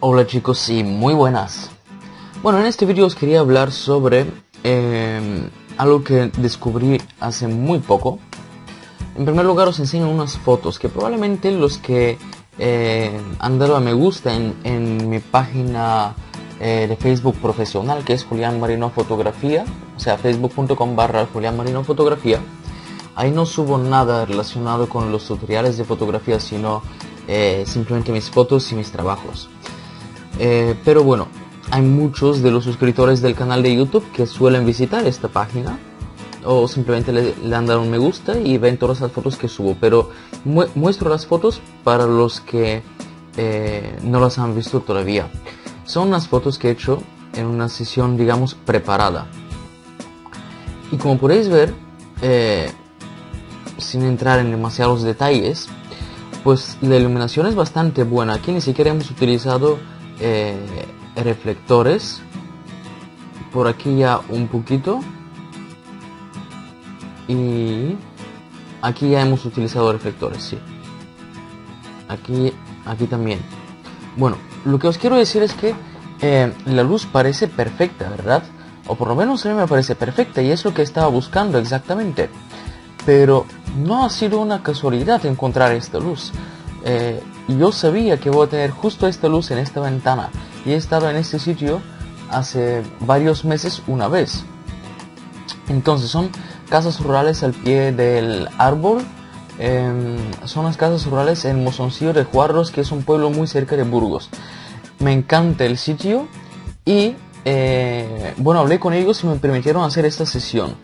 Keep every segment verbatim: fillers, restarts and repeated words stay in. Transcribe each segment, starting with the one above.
Hola chicos, sí, muy buenas. Bueno, en este vídeo os quería hablar sobre eh, algo que descubrí hace muy poco. En primer lugar os enseño unas fotos que probablemente los que eh, han dado a me gusta en, en mi página eh, de Facebook profesional, que es Julián Marino Fotografía, o sea, facebook punto com barra Julián Marino Fotografía. Ahí no subo nada relacionado con los tutoriales de fotografía, sino eh, simplemente mis fotos y mis trabajos. Eh, pero bueno, hay muchos de los suscriptores del canal de YouTube que suelen visitar esta página o simplemente le, le han dado un me gusta y ven todas las fotos que subo, pero mu muestro las fotos para los que eh, no las han visto todavía. Son unas fotos que he hecho en una sesión, digamos, preparada, y como podéis ver, eh, sin entrar en demasiados detalles, pues la iluminación es bastante buena. Aquí ni siquiera hemos utilizado eh, reflectores. Por aquí ya un poquito, y aquí ya hemos utilizado reflectores, sí. Aquí, aquí también. Bueno, lo que os quiero decir es que eh, la luz parece perfecta, ¿verdad? O por lo menos a mí me parece perfecta, y es lo que estaba buscando exactamente. Pero no ha sido una casualidad encontrar esta luz. Eh, yo sabía que voy a tener justo esta luz en esta ventana, y he estado en este sitio hace varios meses una vez. Entonces son casas rurales al pie del árbol. Eh, son las casas rurales en Mozoncillo de Juarros, que es un pueblo muy cerca de Burgos. Me encanta el sitio y eh, bueno, hablé con ellos y me permitieron hacer esta sesión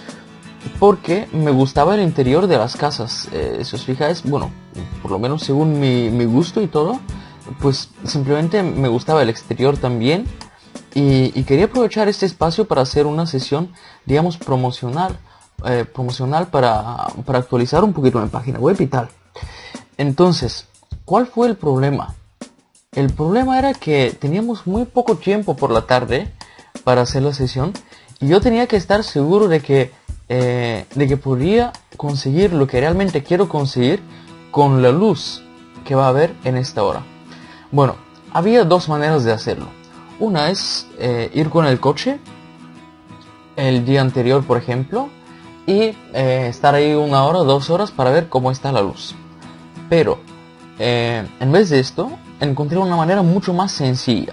porque me gustaba el interior de las casas. Eh, si os fijáis, bueno, por lo menos según mi, mi gusto y todo, pues simplemente me gustaba el exterior también, y, y quería aprovechar este espacio para hacer una sesión, digamos, promocional, eh, promocional para, para actualizar un poquito mi página web y tal. Entonces, ¿cuál fue el problema? El problema era que teníamos muy poco tiempo por la tarde para hacer la sesión, y yo tenía que estar seguro de que Eh, de que podría conseguir lo que realmente quiero conseguir con la luz que va a haber en esta hora. Bueno, había dos maneras de hacerlo. Una es eh, ir con el coche el día anterior, por ejemplo, y eh, estar ahí una hora, dos horas para ver cómo está la luz. Pero eh, en vez de esto, encontré una manera mucho más sencilla.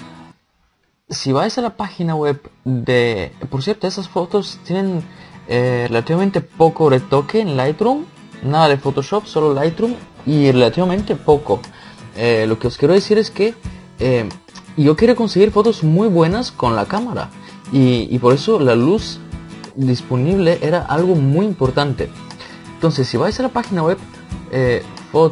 Si vais a la página web de... Por cierto, esas fotos tienen eh, relativamente poco retoque en Lightroom. Nada de Photoshop, solo Lightroom, y relativamente poco. Eh, lo que os quiero decir es que eh, yo quiero conseguir fotos muy buenas con la cámara. Y, y por eso la luz disponible era algo muy importante. Entonces, si vais a la página web eh,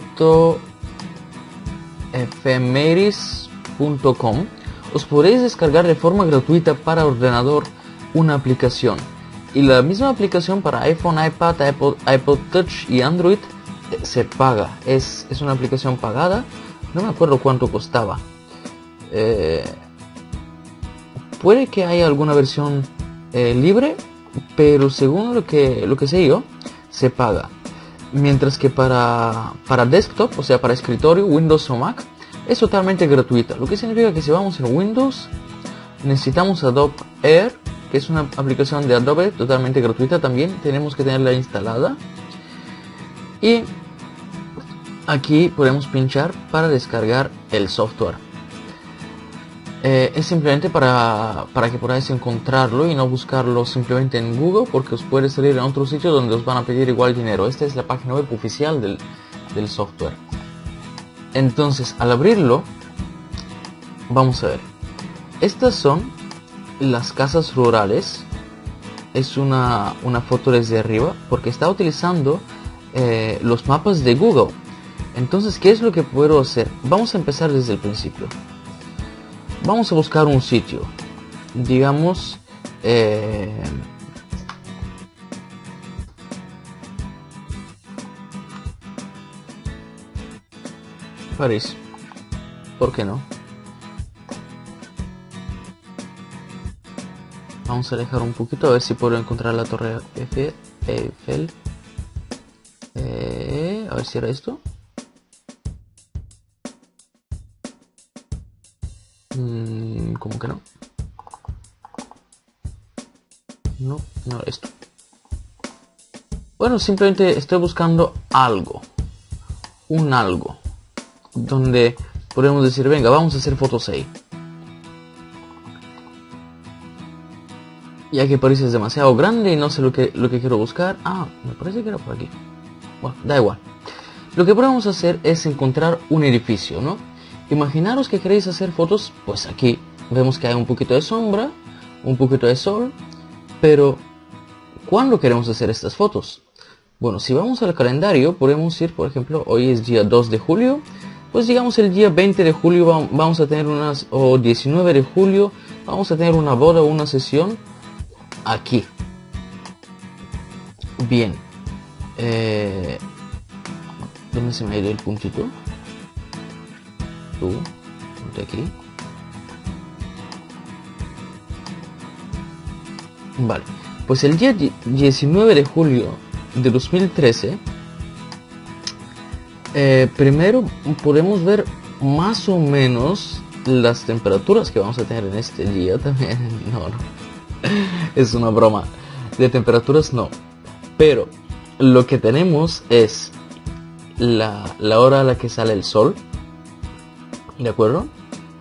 fotoephemeris punto com, os podréis descargar de forma gratuita para ordenador una aplicación, y la misma aplicación para iPhone, iPad, iPod, iPod Touch y Android eh, se paga. Es, es una aplicación pagada. No me acuerdo cuánto costaba. Eh, puede que haya alguna versión eh, libre, pero según lo que, lo que sé yo, se paga. Mientras que para, para desktop, o sea para escritorio, Windows o Mac, es totalmente gratuita, lo que significa que si vamos en Windows necesitamos Adobe Air, que es una aplicación de Adobe totalmente gratuita también. Tenemos que tenerla instalada, y aquí podemos pinchar para descargar el software. Eh, es simplemente para, para que podáis encontrarlo y no buscarlo simplemente en Google, porque os puede salir en otro sitio donde os van a pedir igual dinero. Esta es la página web oficial del, del software. Entonces, al abrirlo, vamos a ver. Estas son las casas rurales. Es una, una foto desde arriba, porque está utilizando eh, los mapas de Google. Entonces, ¿qué es lo que puedo hacer? Vamos a empezar desde el principio. Vamos a buscar un sitio. Digamos... Eh, París. ¿Por qué no? Vamos a alejar un poquito a ver si puedo encontrar la Torre Eiffel. Eh, a ver si era esto. Mm, ¿Cómo que no? No, no esto. Bueno, simplemente estoy buscando algo. Un algo. Donde podemos decir, venga, vamos a hacer fotos ahí. Ya que París es demasiado grande y no sé lo que, lo que quiero buscar. Ah, me parece que era por aquí. Bueno, da igual. Lo que podemos hacer es encontrar un edificio, ¿no? Imaginaros que queréis hacer fotos, pues aquí vemos que hay un poquito de sombra, un poquito de sol, pero ¿cuándo queremos hacer estas fotos? Bueno, si vamos al calendario, podemos ir, por ejemplo, hoy es día dos de julio, pues digamos el día veinte de julio vamos a tener unas, o diecinueve de julio, vamos a tener una boda o una sesión aquí. Bien. Eh, ¿Dónde se me ha ido el puntito? Tú, ponte aquí. Vale, pues el día diecinueve de julio de dos mil trece, eh, primero podemos ver más o menos las temperaturas que vamos a tener en este día también. No, no, es una broma. De temperaturas no, pero lo que tenemos es la, la hora a la que sale el sol, ¿de acuerdo?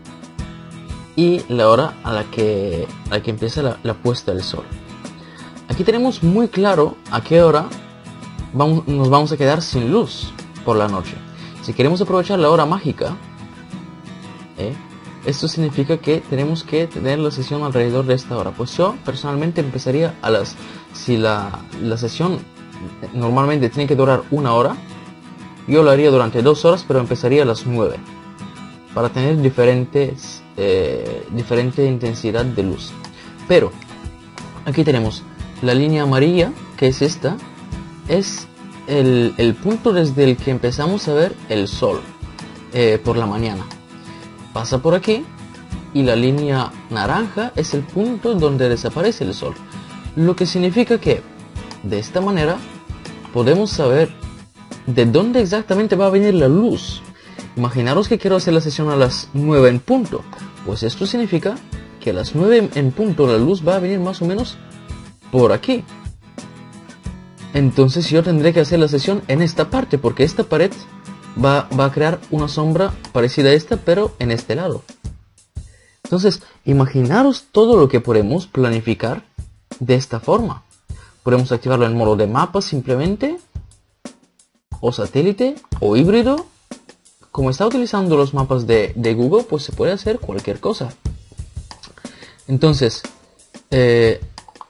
Y la hora a la que, a la que empieza la, la puesta del sol. Aquí tenemos muy claro a qué hora vamos, nos vamos a quedar sin luz por la noche. Si queremos aprovechar la hora mágica, ¿eh? Esto significa que tenemos que tener la sesión alrededor de esta hora. Pues yo personalmente empezaría a las... Si la, la sesión normalmente tiene que durar una hora, yo lo haría durante dos horas, pero empezaría a las nueve. Para tener diferentes, eh, diferente intensidad de luz. Pero aquí tenemos la línea amarilla, que es esta. Es el, el punto desde el que empezamos a ver el sol eh, por la mañana. Pasa por aquí. Y la línea naranja es el punto donde desaparece el sol. Lo que significa que de esta manera podemos saber de dónde exactamente va a venir la luz. Imaginaros que quiero hacer la sesión a las nueve en punto. Pues esto significa que a las nueve en punto la luz va a venir más o menos por aquí. Entonces yo tendré que hacer la sesión en esta parte, porque esta pared va, va a crear una sombra parecida a esta, pero en este lado. Entonces, imaginaros todo lo que podemos planificar de esta forma. Podemos activarlo en modo de mapa simplemente, o satélite, o híbrido. Como está utilizando los mapas de, de Google, pues se puede hacer cualquier cosa. Entonces, eh,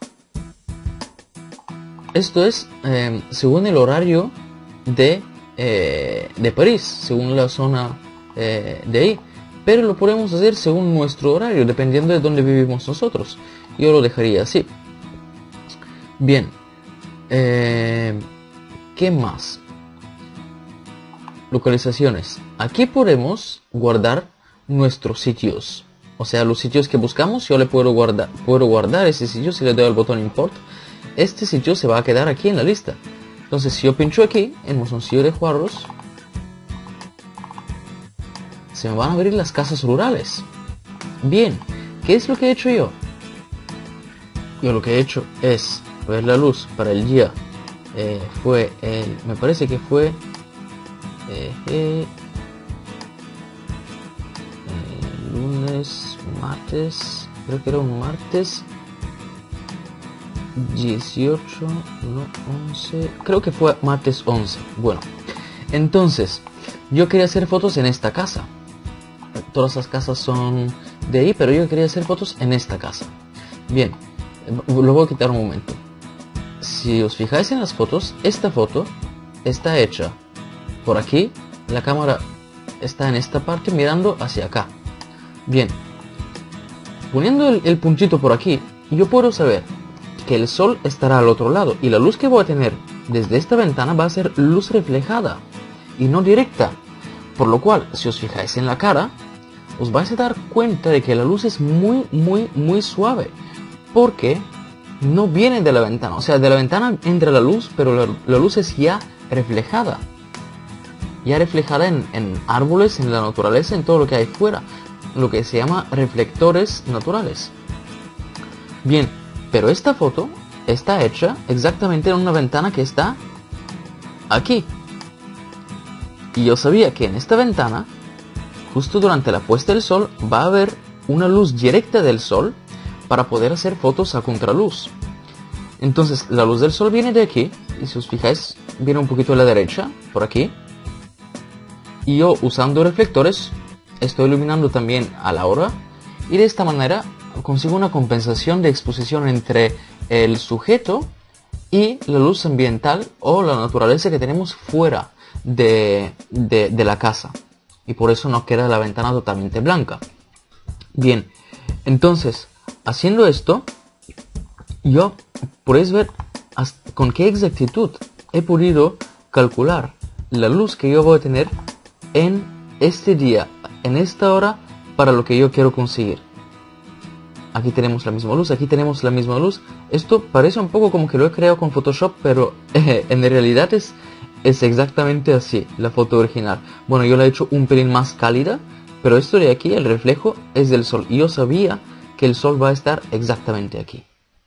esto es eh, según el horario de, eh, de París, según la zona eh, de ahí. Pero lo podemos hacer según nuestro horario, dependiendo de dónde vivimos nosotros. Yo lo dejaría así. Bien. Eh, ¿Qué más? Localizaciones. Aquí podemos guardar nuestros sitios. O sea, los sitios que buscamos, yo le puedo guardar, puedo guardar ese sitio si le doy al botón Import. Este sitio se va a quedar aquí en la lista. Entonces, si yo pincho aquí, en Mozoncillo de Juarros, se me van a abrir las casas rurales. Bien, ¿qué es lo que he hecho yo? Yo lo que he hecho es ver la luz para el día. Eh, fue el... Me parece que fue... Eh, eh, eh, lunes, martes... Creo que era un martes... dieciocho, no, once... Creo que fue martes once. Bueno, entonces, yo quería hacer fotos en esta casa. Todas las casas son de ahí, pero yo quería hacer fotos en esta casa. Bien, lo voy a quitar un momento. Si os fijáis en las fotos, esta foto está hecha por aquí. La cámara está en esta parte mirando hacia acá. Bien, poniendo el, el puntito por aquí, yo puedo saber que el sol estará al otro lado. Y la luz que voy a tener desde esta ventana va a ser luz reflejada y no directa. Por lo cual, si os fijáis en la cara, os vais a dar cuenta de que la luz es muy, muy, muy suave. Porque no viene de la ventana. O sea, de la ventana entra la luz, pero la, la luz es ya reflejada. Ya reflejada en, en árboles, en la naturaleza, en todo lo que hay fuera. lo que se llama reflectores naturales. Bien, pero esta foto está hecha exactamente en una ventana que está aquí. Y yo sabía que en esta ventana, justo durante la puesta del sol, va a haber una luz directa del sol para poder hacer fotos a contraluz. Entonces la luz del sol viene de aquí, y si os fijáis, viene un poquito a la derecha, por aquí. Y yo, usando reflectores, estoy iluminando también a la hora, y de esta manera consigo una compensación de exposición entre el sujeto y la luz ambiental o la naturaleza que tenemos fuera de, de, de la casa. Y por eso no queda la ventana totalmente blanca. Bien, entonces, haciendo esto, yo podéis ver hasta con qué exactitud he podido calcular la luz que yo voy a tener en este día, en esta hora, para lo que yo quiero conseguir. Aquí tenemos la misma luz, aquí tenemos la misma luz. Esto parece un poco como que lo he creado con Photoshop, pero eh, en realidad es, es exactamente así, la foto original. Bueno, yo la he hecho un pelín más cálida, pero esto de aquí, el reflejo, es del sol. Y yo sabía que el sol va a estar exactamente aquí.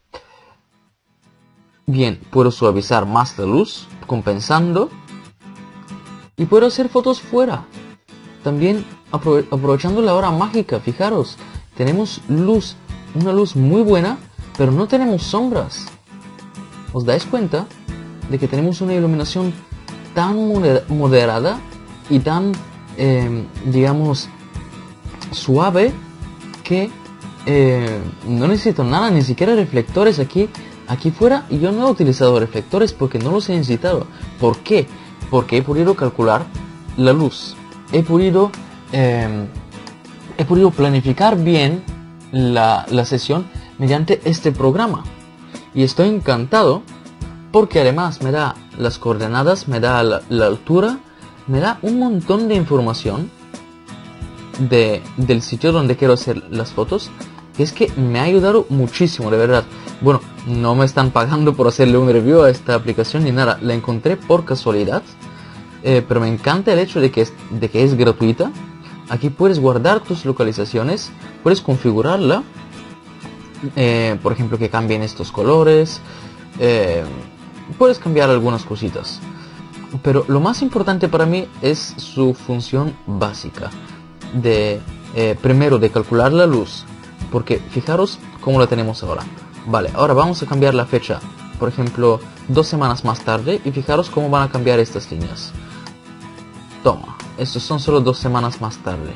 Bien, puedo suavizar más la luz, compensando. Y puedo hacer fotos fuera. También aprove aprovechando la hora mágica, fijaros. Tenemos luz, una luz muy buena, pero no tenemos sombras. ¿Os dais cuenta de que tenemos una iluminación tan moder moderada y tan, eh, digamos, suave que eh, no necesito nada, ni siquiera reflectores aquí, aquí fuera? Y yo no he utilizado reflectores porque no los he necesitado. ¿Por qué? Porque he podido calcular la luz. He podido, eh, he podido planificar bien la, la sesión mediante este programa. Y estoy encantado porque además me da las coordenadas, me da la, la altura, me da un montón de información de, del sitio donde quiero hacer las fotos. Que es que me ha ayudado muchísimo, de verdad. Bueno, no me están pagando por hacerle un review a esta aplicación ni nada. La encontré por casualidad. Eh, pero me encanta el hecho de que, es, de que es gratuita. Aquí puedes guardar tus localizaciones, puedes configurarla, eh, por ejemplo que cambien estos colores, eh, puedes cambiar algunas cositas, pero lo más importante para mí es su función básica de eh, primero de calcular la luz, porque fijaros cómo la tenemos ahora. Vale, ahora vamos a cambiar la fecha, por ejemplo dos semanas más tarde, y fijaros cómo van a cambiar estas líneas. Toma, estos son solo dos semanas más tarde.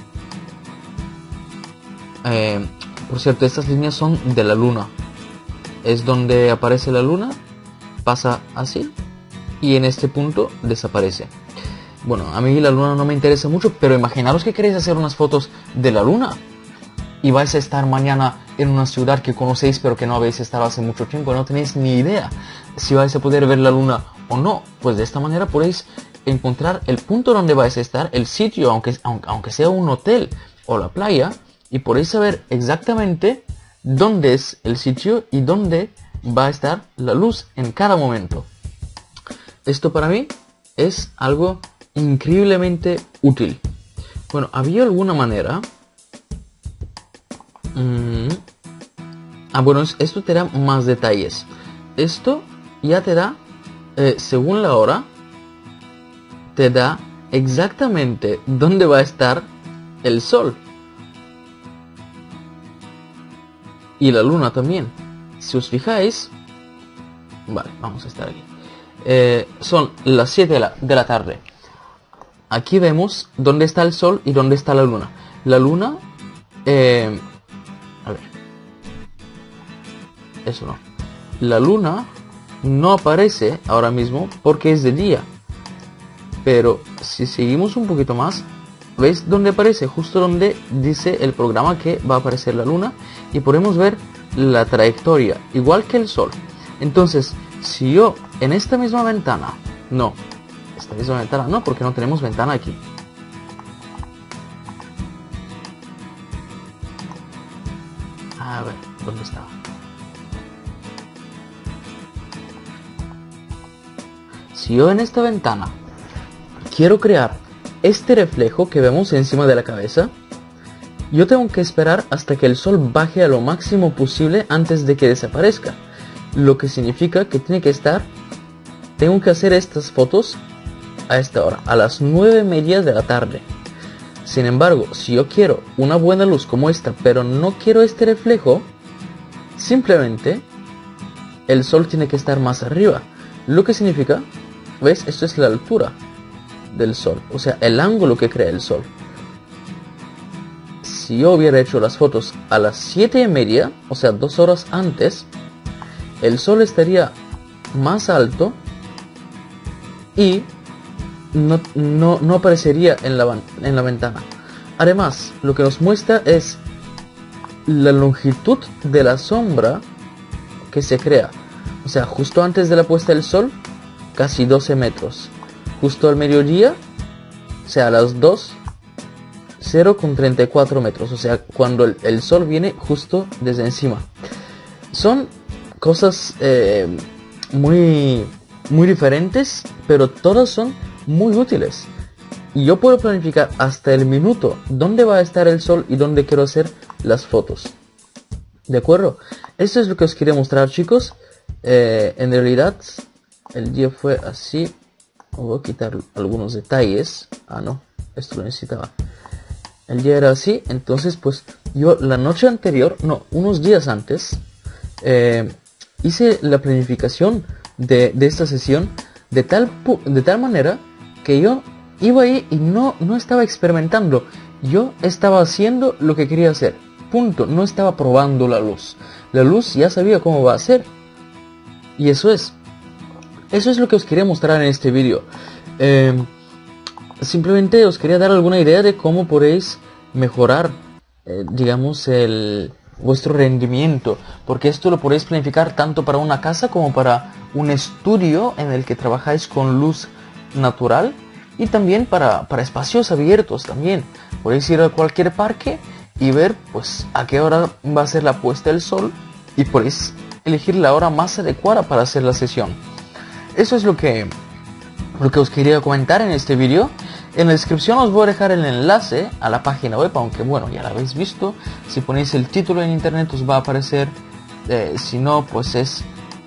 Eh, por cierto, estas líneas son de la luna. Es donde aparece la luna, pasa así, y en este punto desaparece. Bueno, a mí la luna no me interesa mucho, pero imaginaros que queréis hacer unas fotos de la luna y vais a estar mañana en una ciudad que conocéis pero que no habéis estado hace mucho tiempo, no tenéis ni idea si vais a poder ver la luna o no. Pues de esta manera podéis encontrar el punto donde vais a estar, el sitio, aunque, aunque, aunque sea un hotel o la playa, y podéis saber exactamente dónde es el sitio y dónde va a estar la luz en cada momento. Esto para mí es algo increíblemente útil. Bueno, había alguna manera... Mm, ah, bueno, esto te da más detalles. Esto ya te da, eh, según la hora, te da exactamente dónde va a estar el sol. Y la luna también. Si os fijáis... Vale, vamos a estar aquí. Eh, son las siete de la, de la tarde. Aquí vemos dónde está el sol y dónde está la luna. La luna... Eh, a ver. Eso no. La luna no aparece ahora mismo porque es de día. Pero si seguimos un poquito más, ¿veis dónde aparece? Justo donde dice el programa que va a aparecer la luna. Y podemos ver la trayectoria, igual que el sol. Entonces, si yo en esta misma ventana... No, esta misma ventana no, porque no tenemos ventana aquí. A ver, ¿dónde estaba? Si yo en esta ventana quiero crear este reflejo que vemos encima de la cabeza, yo tengo que esperar hasta que el sol baje a lo máximo posible antes de que desaparezca. Lo que significa que tiene que estar, tengo que hacer estas fotos a esta hora, a las nueve y media de la tarde. Sin embargo, si yo quiero una buena luz como esta, pero no quiero este reflejo, simplemente el sol tiene que estar más arriba. Lo que significa, ¿ves? Esto es la altura del sol, o sea, el ángulo que crea el sol. Si yo hubiera hecho las fotos a las siete y media, o sea, dos horas antes, el sol estaría más alto y no, no, no aparecería en la, en la ventana. Además, lo que nos muestra es la longitud de la sombra que se crea. O sea, justo antes de la puesta del sol, casi doce metros. Justo al mediodía, o sea, a las dos, cero coma treinta y cuatro metros. O sea, cuando el, el sol viene justo desde encima. Son cosas eh, muy, muy diferentes, pero todas son muy útiles. Y yo puedo planificar hasta el minuto dónde va a estar el sol y dónde quiero hacer las fotos. ¿De acuerdo? Esto es lo que os quería mostrar, chicos. Eh, en realidad, el día fue así. Voy a quitar algunos detalles. Ah, no, esto lo necesitaba. El día era así, entonces pues yo la noche anterior, no, unos días antes, eh, hice la planificación de, de esta sesión de tal, de tal manera que yo iba ahí y no, no estaba experimentando. Yo estaba haciendo lo que quería hacer. Punto. No estaba probando la luz. La luz ya sabía cómo va a ser. Y eso es. Eso es lo que os quería mostrar en este vídeo. Eh, simplemente os quería dar alguna idea de cómo podéis mejorar, eh, digamos, el vuestro rendimiento. Porque esto lo podéis planificar tanto para una casa como para un estudio en el que trabajáis con luz natural. Y también para, para espacios abiertos también. Podéis ir a cualquier parque y ver pues a qué hora va a ser la puesta del sol. Y podéis elegir la hora más adecuada para hacer la sesión. Eso es lo que, lo que os quería comentar en este vídeo. En la descripción os voy a dejar el enlace a la página web, aunque bueno, ya la habéis visto. Si ponéis el título en internet os va a aparecer. Eh, si no, pues es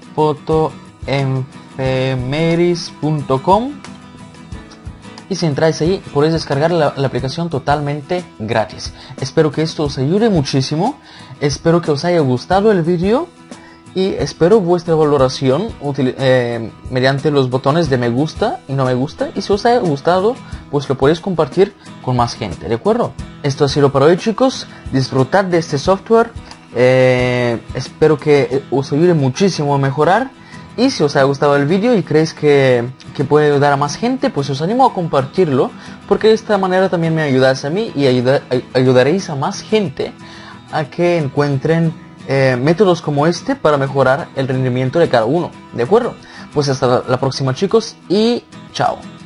fotoefemeris punto com. Y si entráis ahí, podéis descargar la, la aplicación totalmente gratis. Espero que esto os ayude muchísimo. Espero que os haya gustado el vídeo. Y espero vuestra valoración eh, mediante los botones de me gusta y no me gusta. Y si os haya gustado, pues lo podéis compartir con más gente, ¿de acuerdo? Esto ha sido para hoy, chicos. Disfrutad de este software. Eh, espero que os ayude muchísimo a mejorar. Y si os ha gustado el vídeo y creéis que, que puede ayudar a más gente, pues os animo a compartirlo. Porque de esta manera también me ayudáis a mí y ayuda, ayudaréis a más gente a que encuentren eh, métodos como este para mejorar el rendimiento de cada uno. ¿De acuerdo? Pues hasta la próxima, chicos, y chao.